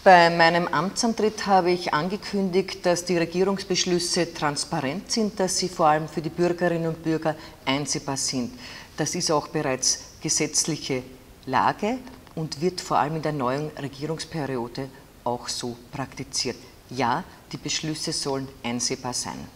Bei meinem Amtsantritt habe ich angekündigt, dass die Regierungsbeschlüsse transparent sind, dass sie vor allem für die Bürgerinnen und Bürger einsehbar sind. Das ist auch bereits gesetzliche Lage und wird vor allem in der neuen Regierungsperiode auch so praktiziert. Ja, die Beschlüsse sollen einsehbar sein.